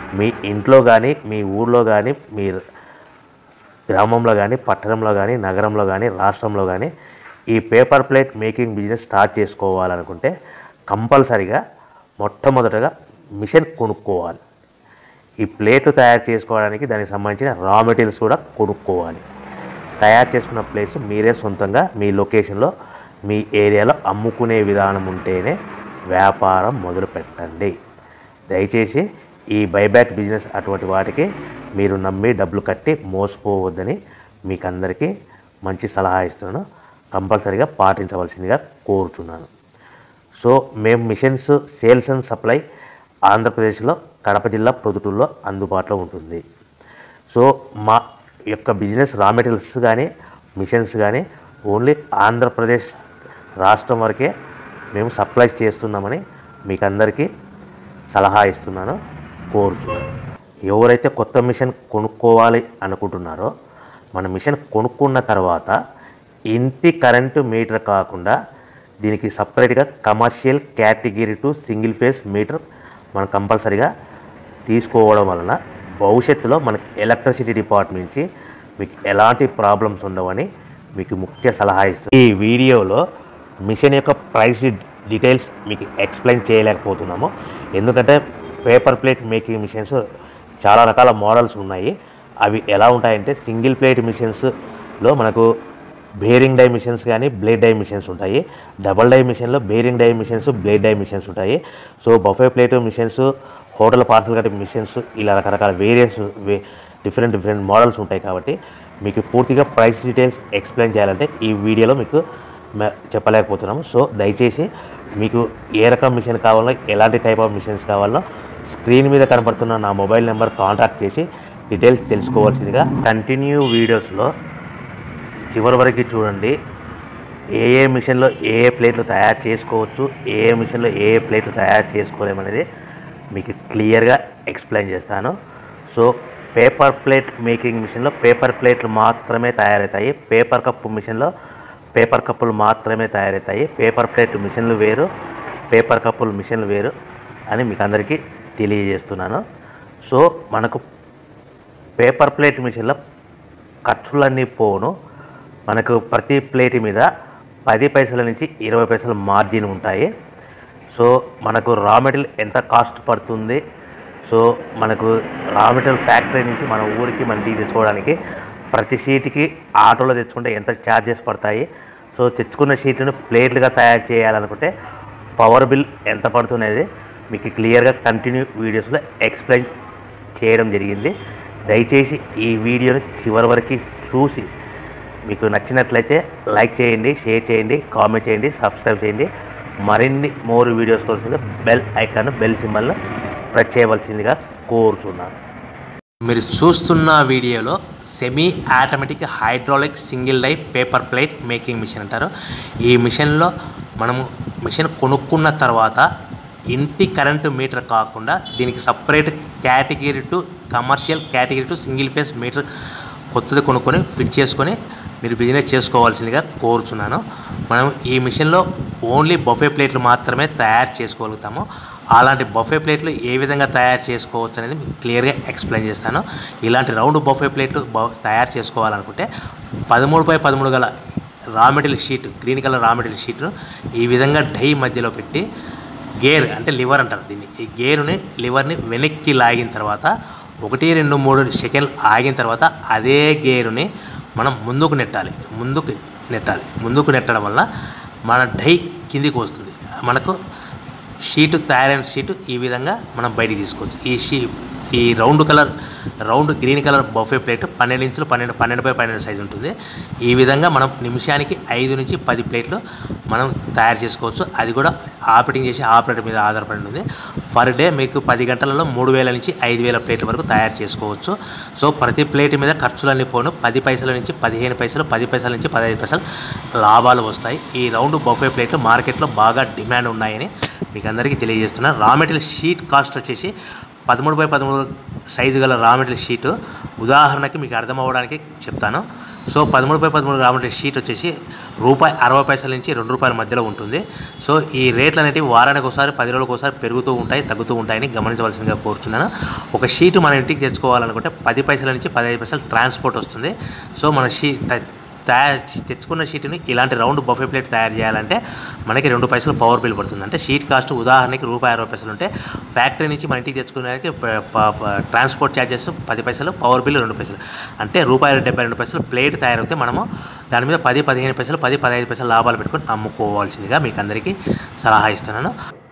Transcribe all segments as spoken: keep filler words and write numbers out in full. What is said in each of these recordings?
మీ ఇంట్లో కానీ మీ ఊళ్ళో కానీ మీ గ్రామంలో కానీ పట్టణంలో కానీ నగరంలో కానీ రాష్ట్రంలో కానీ ఈ paper plate making business start చేసుకోవాలనుకుంటే కంపల్సరిగా మొట్టమొదటగా మిషన్ కొనుక్కోవాలి. ఈ ప్లేట్లు తయారు చేసుకోవడానికి దానికి సంబంధించిన రా మెటీరియల్స్ కూడా కొనుక్కోవాలి. తయారు చేసుకున్న ప్లేస్ మీరే సొంతంగా మీ లొకేషన్లో మీ ఏరియాలో అమ్ముకునే విధానం ఉంటేనే వ్యాపారం మొదలు పెట్టండి. దయచేసి ఈ బైబ్యాక్ బిజినెస్ అటువంటి వాటికి మీరు నమ్మి డబ్బులు కట్టి మోసపోవద్దని మీకు అందరికీ మంచి సలహా ఇస్తున్నాను. కంపల్సరీగా పాటించవలసిందిగా కోరుతున్నాను. సో మేము మిషన్స్ సేల్స్ అండ్ సప్లై ఆంధ్రప్రదేశ్లో కడప జిల్లా ప్రొద్దుటూరులో అందుబాటులో ఉంటుంది. సో మా యొక్క బిజినెస్ రా మెటీరియల్స్ కానీ మిషన్స్ కానీ ఓన్లీ ఆంధ్రప్రదేశ్ రాష్ట్రం వరకే మేము సప్లై చేస్తున్నామని మీకు అందరికీ సలహా ఇస్తున్నాను, కోరుతున్నాను. ఎవరైతే కొత్త మిషన్ కొనుక్కోవాలి అనుకుంటున్నారో మన మిషన్ కొనుక్కున్న తర్వాత ఇంటి కరెంటు మీటర్ కాకుండా దీనికి సపరేట్గా commercial category two single phase meter మనం కంపల్సరీగా తీసుకోవడం వలన భవిష్యత్తులో మనకి ఎలక్ట్రిసిటీ డిపార్ట్మెంట్ నుంచి మీకు ఎలాంటి ప్రాబ్లమ్స్ ఉండవని మీకు ముఖ్య సలహా ఇస్తుంది. ఈ వీడియోలో మిషన్ యొక్క ప్రైస్ డీటెయిల్స్ మీకు ఎక్స్ప్లెయిన్ చేయలేకపోతున్నాము. ఎందుకంటే పేపర్ ప్లేట్ మేకింగ్ మిషన్స్ చాలా రకాల మోడల్స్ ఉన్నాయి. అవి ఎలా ఉంటాయంటే సింగిల్ ప్లేట్ మిషన్స్లో మనకు బేరింగ్ డై మిషన్స్ కానీ బ్లేడ్ డై మిషన్స్ ఉంటాయి. డబల్ డై మిషన్లో bearing die machines blade die machines ఉంటాయి. So buffet plate machines, hotel parcel కట్టే మిషన్స్, ఇలా రకరకాల వేరియంట్స్ డిఫరెంట్ డిఫరెంట్ మోడల్స్ ఉంటాయి. కాబట్టి మీకు పూర్తిగా ప్రైస్ డీటెయిల్స్ ఎక్స్ప్లెయిన్ చేయాలంటే ఈ వీడియోలో మీకు చెప్పలేకపోతున్నాము. సో దయచేసి మీకు ఏ రకం మిషన్ కావాలో ఎలాంటి టైప్ ఆఫ్ మిషన్స్ కావాలో స్క్రీన్ మీద కనపడుతున్న నా మొబైల్ నెంబర్ కాంటాక్ట్ చేసి డీటెయిల్స్ తెలుసుకోవాల్సిందిగా. కంటిన్యూ వీడియోస్లో చివరి వరకు చూడండి. ఏ ఏ మిషన్లో ఏ ఏ ప్లేట్లు తయారు చేసుకోవచ్చు, ఏ ఏ మిషన్లో ఏ ఏ ప్లేట్లు తయారు చేసుకోలేమనేది మీకు క్లియర్గా ఎక్స్ప్లెయిన్ చేస్తాను. సో పేపర్ ప్లేట్ మేకింగ్ మిషన్లో పేపర్ ప్లేట్లు మాత్రమే తయారవుతాయి. పేపర్ కప్పు మిషన్లో పేపర్ కప్పులు మాత్రమే తయారవుతాయి. పేపర్ ప్లేట్ మిషన్లు వేరు, పేపర్ కప్పులు మిషన్లు వేరు అని మీకు అందరికీ తెలియజేస్తున్నాను. సో మనకు పేపర్ ప్లేట్ మిషన్లో ఖర్చులన్నీ పోను. మనకు ప్రతి ప్లేట్ మీద పది పైసల నుంచి ఇరవై పైసల మార్జిన్ ఉంటాయి. సో మనకు రా మెటీరియల్ ఎంత కాస్ట్ పడుతుంది, సో మనకు రా మెటీరియల్ ఫ్యాక్టరీ నుంచి మన ఊరికి మన ఇంటికి తెచ్చుకోవడానికి ప్రతి షీట్కి ఆటోలో తెచ్చుకుంటే ఎంత ఛార్జెస్ పడతాయి, సో తెచ్చుకున్న షీట్లను ప్లేట్లుగా తయారు చేయాలనుకుంటే పవర్ బిల్ ఎంత పడుతున్నది మీకు క్లియర్గా కంటిన్యూ వీడియోస్లో ఎక్స్ప్లెయిన్ చేయడం జరిగింది. దయచేసి ఈ వీడియోని చివరి వరకు చూసి మీకు నచ్చినట్లయితే లైక్ చేయండి, షేర్ చేయండి, కామెంట్ చేయండి, సబ్స్క్రైబ్ చేయండి. మరిన్ని మోర్ వీడియోస్ కోసం బెల్ ఐకాన్ బెల్ సింబల్ను ప్రెస్ చేయవలసిందిగా కోరుతున్నాను. మీరు చూస్తున్న వీడియోలో semi automatic hydraulic single die paper plate making machine అంటారు. ఈ మిషన్లో మనము మిషన్ కొనుక్కున్న తర్వాత ఇంటి కరెంటు మీటర్ కాకుండా దీనికి separate category two commercial category two single phase meter కొత్తది కొనుక్కొని ఫిట్ చేసుకొని మీరు బిజినెస్ చేసుకోవాల్సిందిగా కోరుచున్నాను. మనం ఈ మిషన్లో ఓన్లీ బఫే ప్లేట్లు మాత్రమే తయారు చేసుకోగలుగుతాము. అలాంటి బఫే ప్లేట్లు ఏ విధంగా తయారు చేసుకోవచ్చు అనేది మీకు క్లియర్గా ఎక్స్ప్లెయిన్ చేస్తాను. ఇలాంటి రౌండ్ బఫే ప్లేట్లు తయారు చేసుకోవాలనుకుంటే పదమూడు బై పదమూడు గల raw material sheet, green colour raw material షీట్ను ఈ విధంగా డై మధ్యలో పెట్టి గేర్ అంటే లివర్ అంటారు దీన్ని, ఈ గేరుని లివర్ని వెనక్కి లాగిన తర్వాత ఒకటి రెండు మూడు సెకండ్లు ఆగిన తర్వాత అదే గేరుని మనం ముందుకు నెట్టాలి ముందుకు నెట్టాలి ముందుకు నెట్టడం వల్ల మన డై కిందికి వస్తుంది. మనకు షీటు తయారైన షీటు ఈ విధంగా మనం బయటికి తీసుకోవచ్చు. ఈ షీ ఈ round colour round green colour buffet plate పన్నెండు ఇంచులు పన్నెండు పన్నెండు బై పన్నెండు సైజు ఉంటుంది. ఈ విధంగా మనం నిమిషానికి ఐదు నుంచి పది ప్లేట్లు మనం తయారు చేసుకోవచ్చు. అది కూడా ఆపరేటింగ్ చేసి ఆపరేటర్ మీద ఆధారపడి ఉంటుంది. పర్ డే మీకు పది గంటలలో మూడు వేల నుంచి ఐదు వేల ప్లేట్ల వరకు తయారు చేసుకోవచ్చు. సో ప్రతి ప్లేట్ మీద ఖర్చులన్నీ పోను పది పైసల నుంచి పదిహేను పైసలు పది పైసల నుంచి పదహైదు పైసలు లాభాలు వస్తాయి. ఈ రౌండ్ బఫే ప్లేట్లు మార్కెట్లో బాగా డిమాండ్ ఉన్నాయని మీకు అందరికీ తెలియజేస్తున్నాను. రా మెటీరియల్ షీట్ కాస్ట్ వచ్చేసి పదమూడు బై పదమూడు సైజు గల రా మెటీరియల్ షీటు ఉదాహరణకి మీకు అర్థం అవ్వడానికి చెప్తాను. సో పదమూడు బై పదమూడు రా మెటీరియల్ షీట్ వచ్చేసి రూపాయి అరవై పైసల నుంచి రెండు రూపాయల మధ్యలో ఉంటుంది. సో ఈ రేట్లు అనేటివి వారానికి ఒకసారి పది రోజులకు ఒకసారి పెరుగుతూ ఉంటాయి, తగ్గుతూ ఉంటాయని గమనించవలసిందిగా కోరుచున్నాను. ఒక షీటు మన ఇంటికి తెచ్చుకోవాలనుకుంటే పది పైసల నుంచి పదిహేను పైసలు ట్రాన్స్పోర్ట్ వస్తుంది. సో మన షీ తయారు తెచ్చుకున్న షీట్ని ఇలాంటి రౌండ్ బఫే ప్లేట్ తయారు చేయాలంటే మనకి రెండు పైసలు పవర్ బిల్ పడుతుంది. అంటే షీట్ కాస్ట్ ఉదాహరణకి రూపాయి అరవై పైసలు ఉంటే ఫ్యాక్టరీ నుంచి మన ఇంటికి తెచ్చుకునేకి ట్రాన్స్పోర్ట్ ఛార్జెస్ పది పైసలు, పవర్ బిల్ రెండు పైసలు, అంటే రూపాయలు డెబ్బై రెండు పైసలు ప్లేట్ తయారైతే మనము దాని మీద పది పదిహేను పైసలు పది పదహైదు పైసలు లాభాలు పెట్టుకొని అమ్ముకోవాల్సిందిగా మీకు అందరికీ సలహా ఇస్తున్నాను.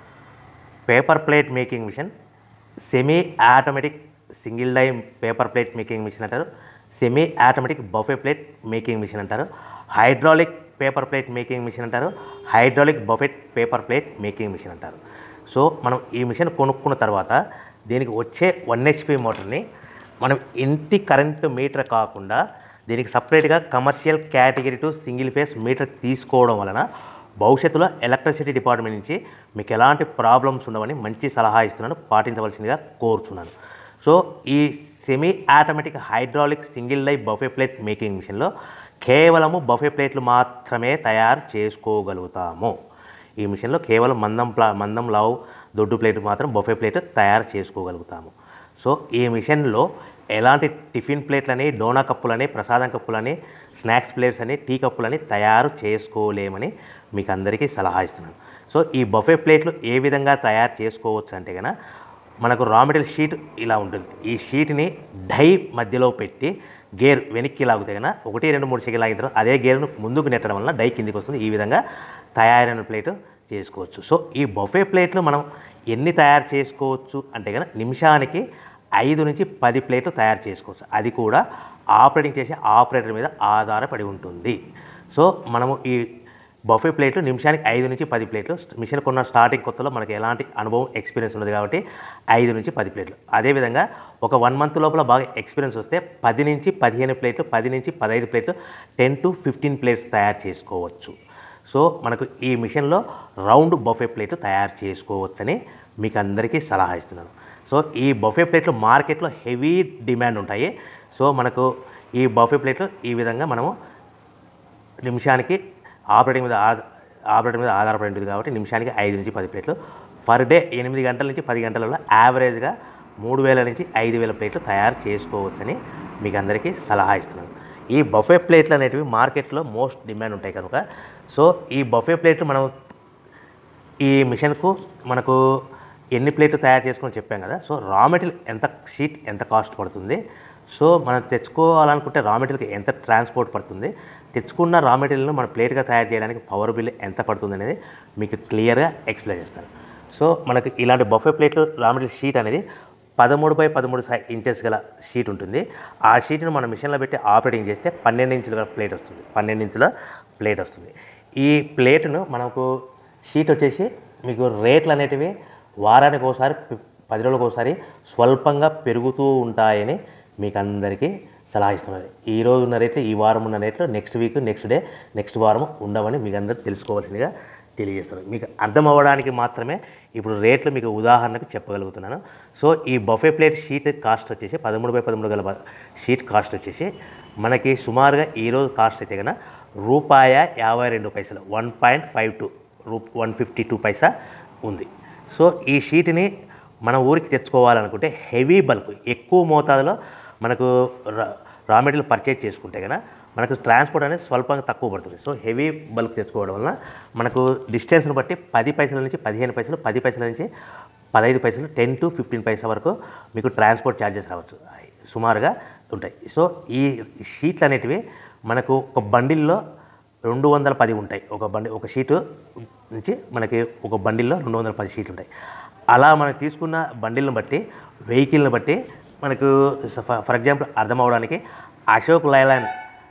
Paper plate making machine semi automatic single die paper plate making machine అంటారు, semi automatic buffet plate making machine అంటారు, hydraulic paper plate making machine అంటారు, hydraulic buffet paper plate making machine అంటారు. సో మనం ఈ మిషన్ కొనుక్కున్న తర్వాత దీనికి వచ్చే వన్ హెచ్పి మోటార్ని మనం ఇంటి కరెంటు మీటర్ కాకుండా దీనికి సపరేట్గా commercial category two single phase meter తీసుకోవడం వలన భవిష్యత్తులో ఎలక్ట్రిసిటీ డిపార్ట్మెంట్ నుంచి మీకు ఎలాంటి ప్రాబ్లమ్స్ ఉండవని మంచి సలహా ఇస్తున్నాను, పాటించవలసిందిగా కోరుచున్నాను. సో ఈ semi automatic hydraulic single die buffet plate making మిషన్లో కేవలము బఫే ప్లేట్లు మాత్రమే తయారు చేసుకోగలుగుతాము. ఈ మిషన్లో కేవలం మందం ప్లా మందం లావు దొడ్డు ప్లేట్ మాత్రం బఫే ప్లేట్ తయారు చేసుకోగలుగుతాము. సో ఈ మిషన్లో ఎలాంటి టిఫిన్ ప్లేట్లని, డోనా కప్పులని, ప్రసాదం కప్పులని, స్నాక్స్ ప్లేట్స్ అని, టీ కప్పులని తయారు చేసుకోలేమని మీకు అందరికీ సలహా ఇస్తున్నాను. సో ఈ బఫే ప్లేట్లు ఏ విధంగా తయారు చేసుకోవచ్చు అంటే కనుక మనకు రా మెటీరియల్ షీట్ ఇలా ఉంటుంది. ఈ షీట్ని డై మధ్యలో పెట్టి గేర్ వెనక్కి లాగితే కన్నా ఒకటి రెండు మూడు సెకండ్లు లాగిన తర్వాత అదే గేర్ను ముందుకు నెట్టడం వల్ల డై కిందికి వస్తుంది. ఈ విధంగా తయారైన ప్లేట్ చేసుకోవచ్చు. సో ఈ బఫే ప్లేట్లు మనం ఎన్ని తయారు చేసుకోవచ్చు అంటే కనుక నిమిషానికి ఐదు నుంచి పది ప్లేట్లు తయారు చేసుకోవచ్చు. అది కూడా ఆపరేటింగ్ చేసే ఆపరేటర్ మీద ఆధారపడి ఉంటుంది. సో మనము ఈ బఫే ప్లేట్లు నిమిషానికి ఐదు నుంచి పది ప్లేట్లు మిషన్ కొన్న స్టార్టింగ్ కొత్తలో మనకి ఎలాంటి అనుభవం ఎక్స్పీరియన్స్ ఉన్నది కాబట్టి ఐదు నుంచి పది ప్లేట్లు. అదేవిధంగా ఒక వన్ మంత్ లోపల బాగా ఎక్స్పీరియన్స్ వస్తే పది నుంచి పదిహేను ప్లేట్లు, పది నుంచి పదహైదు ప్లేట్లు, టెన్ టు ఫిఫ్టీన్ ప్లేట్స్ తయారు చేసుకోవచ్చు. సో మనకు ఈ మిషన్లో రౌండ్ బఫే ప్లేట్లు తయారు చేసుకోవచ్చని మీకు అందరికీ సలహా ఇస్తున్నాను. సో ఈ బఫే ప్లేట్లు మార్కెట్లో హెవీ డిమాండ్ ఉంటాయి. సో మనకు ఈ బఫే ప్లేట్లు ఈ విధంగా మనము నిమిషానికి ఆపరేటింగ్ మీద ఆపరేటర్ మీద ఆధారపడి ఉంటుంది కాబట్టి నిమిషానికి ఐదు నుంచి పది ప్లేట్లు పర్ డే ఎనిమిది గంటల నుంచి పది గంటలలో యావరేజ్గా మూడు వేల నుంచి ఐదు వేల ప్లేట్లు తయారు చేసుకోవచ్చని మీకు అందరికీ సలహా ఇస్తున్నాను. ఈ బఫే ప్లేట్లు అనేటివి మార్కెట్లో మోస్ట్ డిమాండ్ ఉంటాయి కనుక సో ఈ బఫే ప్లేట్లు మనం ఈ మిషన్కు మనకు ఎన్ని ప్లేట్లు తయారు చేసుకొని చెప్పాం కదా. సో రా మెటీరియల్ ఎంత షీట్ ఎంత కాస్ట్ పడుతుంది, సో మనం తెచ్చుకోవాలనుకుంటే రా మెటీరియల్కి ఎంత ట్రాన్స్పోర్ట్ పడుతుంది, తెచ్చుకున్న రా మెటీరియల్ను మన ప్లేట్గా తయారు చేయడానికి పవర్ బిల్ ఎంత పడుతుంది అనేది మీకు క్లియర్గా ఎక్స్ప్లెయిన్ చేస్తాను. సో మనకి ఇలాంటి బఫే ప్లేట్లు రా మెటీరియల్ షీట్ అనేది పదమూడు బై పదమూడు ఇంచెస్ గల షీట్ ఉంటుంది. ఆ షీట్ను మన మిషన్లో పెట్టి ఆపరేటింగ్ చేస్తే పన్నెండు ఇంచుల ప్లేట్ వస్తుంది పన్నెండు ఇంచుల ప్లేట్ వస్తుంది. ఈ ప్లేట్ను మనకు షీట్ వచ్చేసి మీకు రేట్లు అనేటివి వారానికి ఒకసారి పది రోజులకు ఒకసారి స్వల్పంగా పెరుగుతూ ఉంటాయని మీకు అందరికీ సలహా ఇస్తున్నది. ఈ రోజు ఉన్న రేట్లు ఈ వారం ఉన్న రేట్లు next week next day next వారం ఉండవని మీకు అందరూ తెలుసుకోవాల్సిందిగా తెలియజేస్తున్నాను. మీకు అర్థం అవ్వడానికి మాత్రమే ఇప్పుడు రేట్లు మీకు ఉదాహరణకు చెప్పగలుగుతున్నాను. సో ఈ బఫే ప్లేట్ షీట్ కాస్ట్ వచ్చేసి పదమూడు బై పదమూడు గల షీట్ కాస్ట్ వచ్చేసి మనకి సుమారుగా ఈరోజు కాస్ట్ అయితే కన్నా రూపాయ యాభై రెండు పైసలు వన్ పాయింట్ ఫైవ్ టూ రూ వన్ ఫిఫ్టీ టూ పైసా ఉంది. సో ఈ షీట్ని మన ఊరికి తెచ్చుకోవాలనుకుంటే హెవీ బల్క్ ఎక్కువ మోతాదులో మనకు రా మెటీరియల్ పర్చేజ్ చేసుకుంటే కన్నా మనకు ట్రాన్స్పోర్ట్ అనేది స్వల్పంగా తక్కువ పడుతుంది. సో హెవీ బల్క్ తెచ్చుకోవడం వల్ల మనకు డిస్టెన్స్ను బట్టి పది పైసల నుంచి పదిహేను పైసలు పది పైసల నుంచి పదహైదు పైసలు టెన్ టు ఫిఫ్టీన్ పైసా వరకు మీకు ట్రాన్స్పోర్ట్ ఛార్జెస్ రావచ్చు సుమారుగా ఉంటాయి. సో ఈ షీట్లు అనేటివి మనకు ఒక బండిల్లో రెండు వందల పది ఉంటాయి. ఒక బండి ఒక షీటు నుంచి మనకి ఒక బండిల్లో రెండు వందల పది షీట్లు ఉంటాయి. అలా మనం తీసుకున్న బండిల్ని బట్టి వెహికల్ని బట్టి మనకు ఫర్ ఎగ్జాంపుల్ అర్థం అవడానికి అశోక్ లైలాండ్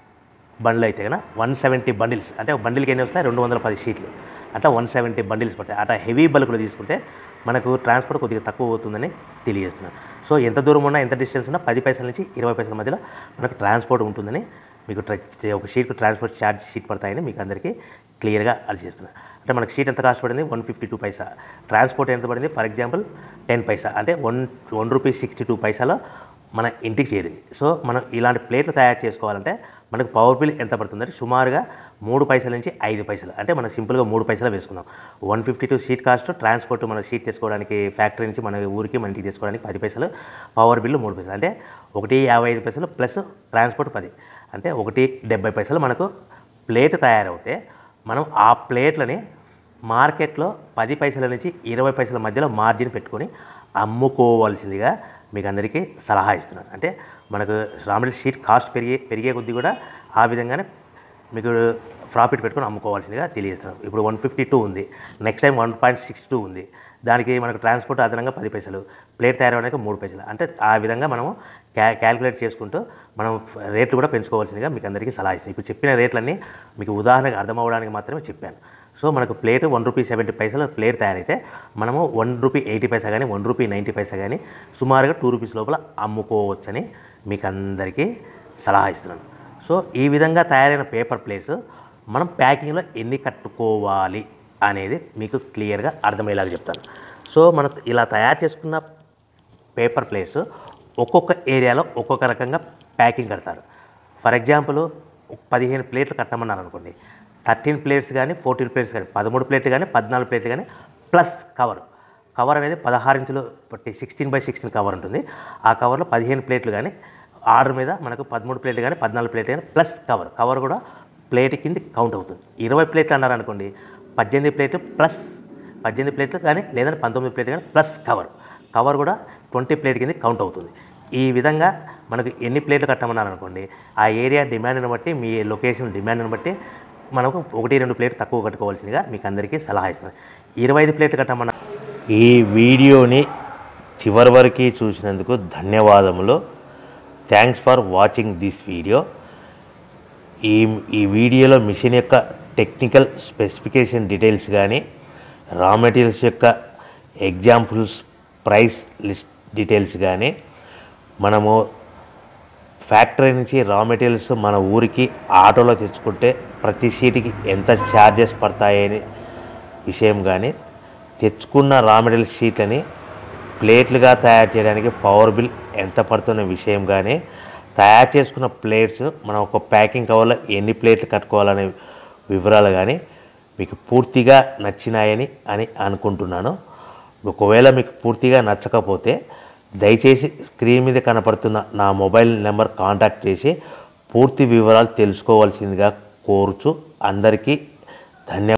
బండ్లు అయితే కన్నా వన్ సెవెంటీ బండిల్స్ అంటే బండిల్కి ఎన్ని వస్తాయి రెండు వందల పది షీట్లు అట్లా వన్ సెవెంటీ బండిల్స్ పడతాయి. అట్లా హెవీ బల్క్లో తీసుకుంటే మనకు ట్రాన్స్పోర్ట్ కొద్దిగా తక్కువ అవుతుందని తెలియజేస్తున్నాను. సో ఎంత దూరం ఉన్నా ఎంత డిస్టెన్స్ ఉన్నా పది పైసల నుంచి ఇరవై పైసల మధ్యలో మనకు ట్రాన్స్పోర్ట్ ఉంటుందని మీకు ఒక షీట్కు ట్రాన్స్పోర్ట్ ఛార్జ్ షీట్ పడతాయని మీకు అందరికీ క్లియర్గా అది చేస్తున్నాను. అంటే మనకు షీట్ ఎంత కాస్ట్ పడింది one fifty two paisa, transport ఎంత పడింది ఫర్ ఎగ్జాంపుల్ టెన్ పైసా అంటే one one rupee sixty two పైసాలో మన ఇంటికి చేరింది. సో మనం ఇలాంటి ప్లేట్లు తయారు చేసుకోవాలంటే మనకు పవర్ బిల్ ఎంత పడుతుందంటే సుమారుగా మూడు పైసల నుంచి ఐదు పైసలు, అంటే మనం సింపుల్గా మూడు పైసలు వేసుకుందాం. One fifty two sheet cost, transport మన షీట్ తీసుకోవడానికి ఫ్యాక్టరీ నుంచి మన ఊరికి మన ఇంటికి తీసుకోవడానికి పది పైసలు, పవర్ బిల్లు మూడు పైసలు, అంటే ఒకటి యాభై ఐదు పైసలు ప్లస్ ట్రాన్స్పోర్ట్ పది, అంటే ఒకటి డెబ్బై పైసలు మనకు ప్లేట్ తయారవుతే మనం ఆ ప్లేట్లని మార్కెట్లో పది పైసల నుంచి ఇరవై పైసల మధ్యలో మార్జిన్ పెట్టుకొని అమ్ముకోవాల్సిందిగా మీకు అందరికీ సలహా ఇస్తున్నాను. అంటే మనకు రా మెటీరియల్ షీట్ కాస్ట్ పెరిగే పెరిగే కొద్దీ కూడా ఆ విధంగానే మీకు ప్రాఫిట్ పెట్టుకొని అమ్ముకోవాల్సిందిగా తెలియజేస్తున్నాం. ఇప్పుడు వన్ ఫిఫ్టీ టూ ఉంది, next time one point six two ఉంది, దానికి మనకు ట్రాన్స్పోర్ట్ అదనంగా పది పైసలు, ప్లేట్ తయారవడానికి మూడు పైసలు, అంటే ఆ విధంగా మనము క్యా క్యాలిక్యులేట్ చేసుకుంటూ మనం రేట్లు కూడా పెంచుకోవాల్సిందిగా మీకు అందరికీ సలహా ఇస్తాను. ఇప్పుడు చెప్పిన రేట్లన్నీ మీకు ఉదాహరణకు అర్థం అవ్వడానికి మాత్రమే చెప్పాను. సో మనకు ప్లేట్ వన్ రూపీ సెవెంటీ పైసలు ప్లేట్ తయారైతే మనము వన్ రూపీ ఎయిటీ పైసా కానీ వన్ రూపీ నైంటీ పైసా కానీ సుమారుగా టూ రూపీస్ లోపల అమ్ముకోవచ్చని మీకు అందరికీ సలహా ఇస్తున్నాను. సో ఈ విధంగా తయారైన పేపర్ ప్లేట్స్ మనం ప్యాకింగ్లో ఎన్ని కట్టుకోవాలి అనేది మీకు క్లియర్గా అర్థమయ్యేలాగా చెప్తాను. సో మనం ఇలా తయారు చేసుకున్న పేపర్ ప్లేట్స్ ఒక్కొక్క ఏరియాలో ఒక్కొక్క రకంగా ప్యాకింగ్ కడతారు. ఫర్ ఎగ్జాంపుల్ పదిహేను ప్లేట్లు కట్టమన్నారు అనుకోండి, థర్టీన్ ప్లేట్స్ కానీ ఫోర్టీన్ ప్లేట్స్ కానీ పదమూడు ప్లేట్లు కానీ పద్నాలుగు ప్లేట్లు కానీ ప్లస్ కవర్ కవర్ అనేది పదహారు ఇంచులు బట్టి సిక్స్టీన్ బై సిక్స్టీన్ కవర్ ఉంటుంది. ఆ కవర్లో పదిహేను ప్లేట్లు కానీ ఆర్డర్ మీద మనకు పదమూడు ప్లేట్లు కానీ పద్నాలుగు ప్లేట్లు కానీ ప్లస్ కవర్ కవర్ కూడా ప్లేట్ కింద కౌంట్ అవుతుంది. ఇరవై ప్లేట్లు అన్నారు అనుకోండి, పద్దెనిమిది ప్లేట్లు ప్లస్ పద్దెనిమిది ప్లేట్లు కానీ లేదంటే పంతొమ్మిది ప్లేట్లు కానీ ప్లస్ కవర్ కవర్ కూడా ట్వంటీ ప్లేట్ కింద కౌంట్ అవుతుంది. ఈ విధంగా మనకు ఎన్ని ప్లేట్లు కట్టమన్నారు అనుకోండి, ఆ ఏరియా డిమాండ్ని బట్టి మీ లొకేషన్ డిమాండ్ని బట్టి మనకు ఒకటి రెండు ప్లేట్లు తక్కువ కట్టుకోవాల్సిందిగా మీకు అందరికీ సలహా ఇస్తున్నాను. ఇరవై ఐదు ప్లేట్లు కట్టమన్న ఈ వీడియోని చివరి వరకు చూసినందుకు ధన్యవాదములు. Thanks for watching this video. ఈ ఈ వీడియోలో మిషన్ యొక్క టెక్నికల్ స్పెసిఫికేషన్ డీటెయిల్స్ కానీ రా మెటీరియల్స్ యొక్క ఎగ్జాంపుల్స్ ప్రైస్ లిస్ట్ డీటెయిల్స్ కానీ మనము ఫ్యాక్టరీ నుంచి రా మెటీరియల్స్ మన ఊరికి ఆటోలో తెచ్చుకుంటే ప్రతి షీట్కి ఎంత ఛార్జెస్ పడతాయని విషయం కానీ, తెచ్చుకున్న రా మెటీరియల్ షీట్లని ప్లేట్లుగా తయారు చేయడానికి పవర్ బిల్ ఎంత పడుతున్న విషయం కానీ, తయారు చేసుకున్న ప్లేట్స్ మనం ఒక ప్యాకింగ్ కవర్లో ఎన్ని ప్లేట్లు కట్టుకోవాలనే వివరాలు కానీ మీకు పూర్తిగా నచ్చినాయని అని అనుకుంటున్నాను. ఒకవేళ మీకు పూర్తిగా నచ్చకపోతే దయచేసి స్క్రీన్ మీద కనపడుతున్న నా మొబైల్ నెంబర్ కాంటాక్ట్ చేసి పూర్తి వివరాలు తెలుసుకోవాల్సిందిగా కోరుచు. అందరికీ ధన్యవాదాలు.